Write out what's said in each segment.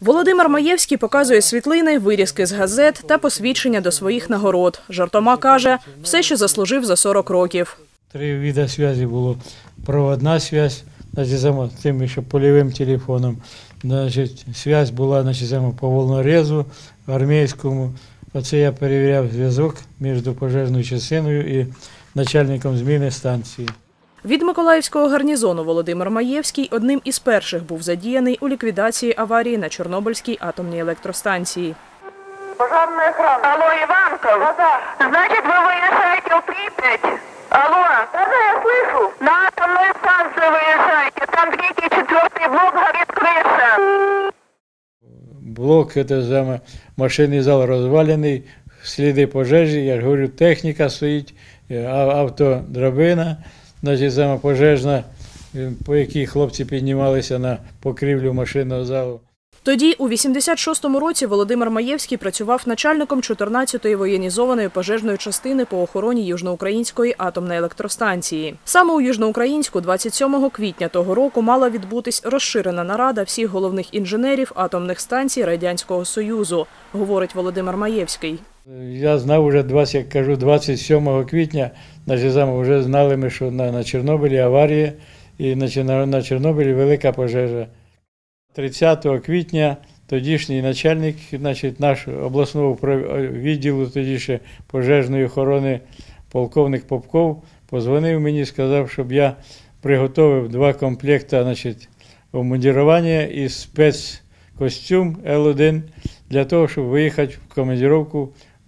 Володимир Маєвський показує світлини, вирізки з газет та посвідчення до своїх нагород. Жартома каже, все, що заслужив за 40 років. 3 види зв'язку було. Проводна зв'язь, тим ще польовим телефоном. Зв'язь була по волнорезу армійському. Оце я перевіряв зв'язок між пожежною частиною і начальником зміни станції. Від Миколаївського гарнізону Володимир Маєвський одним із перших був задіяний у ліквідації аварії на Чорнобильській атомній електростанції. Пожарный экран. Алло, Иванков? Да. Значит, вы выезжаете в Припять? Алло? Да, я слышу. На атомную станцию выезжаете. Там 3-й, 4-й блок, горит крыша. Блок, машинний зал розвалений, сліди пожежі, я ж говорю, техніка стоїть, автодрабина, пожежна, по якій хлопці піднімалися на покрівлю машинного залу. Тоді, у 86-му році, Володимир Маєвський працював начальником 14-ї воєнізованої пожежної частини по охороні Южноукраїнської атомної електростанції. Саме у Южноукраїнську 27 квітня того року мала відбутись розширена нарада всіх головних інженерів атомних станцій Радянського Союзу, говорить Володимир Маєвський. Я знав вже 27 квітня, вже знали ми, що на Чорнобилі аварія і на Чорнобилі велика пожежа. 30 квітня тодішній начальник нашого обласного відділу пожежної охорони полковник Попков позвонив мені і сказав, щоб я приготовив 2 комплекти обмундирування і спецкостюм Л1 для того, щоб виїхати в командировку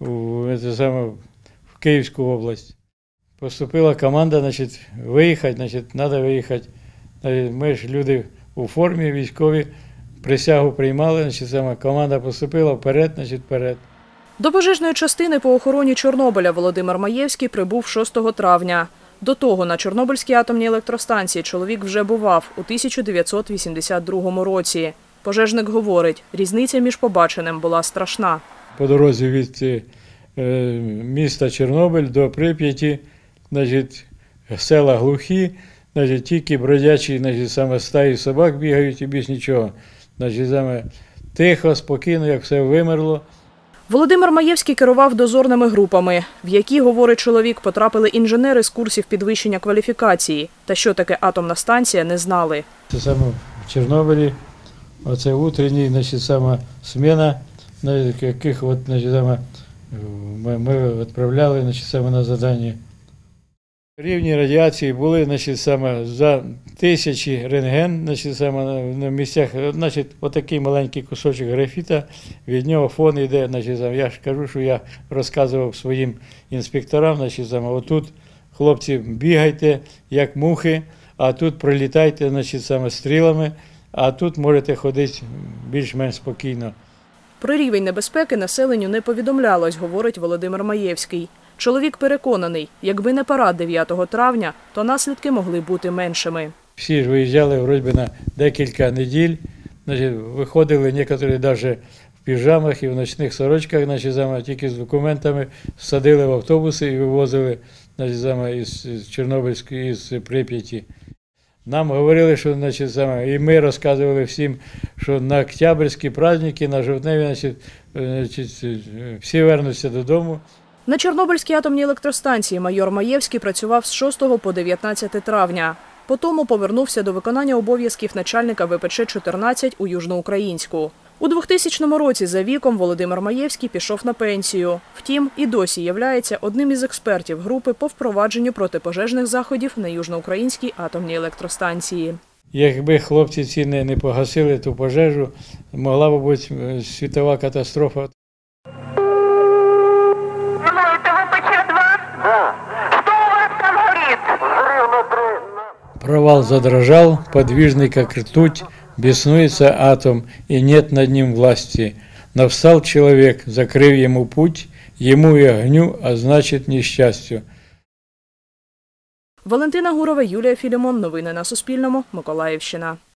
в Київську область. Поступила команда, виїхати, треба виїхати. Ми ж люди у формі військові, присягу приймали, команда поступила вперед. До пожежної частини по охороні Чорнобиля Володимир Маєвський прибув 6 травня. До того на Чорнобильській атомній електростанції чоловік вже бував у 1982 році. Пожежник говорить, різниця між побаченим була страшна. По дорозі від міста Чорнобиль до Прип'яті, села глухі, тільки бродячі стаї собак бігають і більш нічого. Тихо, спокійно, як все вимерло. Володимир Маєвський керував дозорними групами, в які, говорить чоловік, потрапили інженери з курсів підвищення кваліфікації. Та що таке атомна станція, не знали. Це саме в Чорнобилі, оце утренній, смена, яких ми відправляли на завдання. Рівні радіації були за 1000 рентген на місцях, отакий маленький кусочок графіта, від нього фон йде, я ж кажу, що я розказував своїм інспекторам, отут, хлопці, бігайте, як мухи, а тут пролітайте, стрілами, а тут можете ходити більш-менш спокійно. Про рівень небезпеки населенню не повідомлялось, говорить Володимир Маєвський. Чоловік переконаний, якби не парад 9 травня, то наслідки могли бути меншими. Всі ж виїжджали вроді на декілька неділь, виходили некоторі навіть в піжамах і в ночних сорочках, тільки з документами, садили в автобуси і вивозили із Чорнобильської, із Прип'яті. Нам говорили, що і ми розказували всім, що на октябрьські праздники, на жовтневі, всі вернуться додому. На Чорнобильській атомній електростанції майор Маєвський працював з 6 по 19 травня. Потім повернувся до виконання обов'язків начальника ВПЧ-14 у Южноукраїнську. У 2000 році за віком Володимир Маєвський пішов на пенсію. Втім, і досі являється одним із експертів групи по впровадженню протипожежних заходів на Южноукраїнській атомній електростанції. Якби хлопці ці не погасили ту пожежу, могла б бути світова катастрофа. Провал задрожал, подвижный как ртуть, беснуется атом, и нет над ним власти. Но встал человек, закрыв ему путь, ему и огню, а значит несчастью. Валентина Гурова, Юлія Філімон. Новини на Суспільному. Миколаївщина.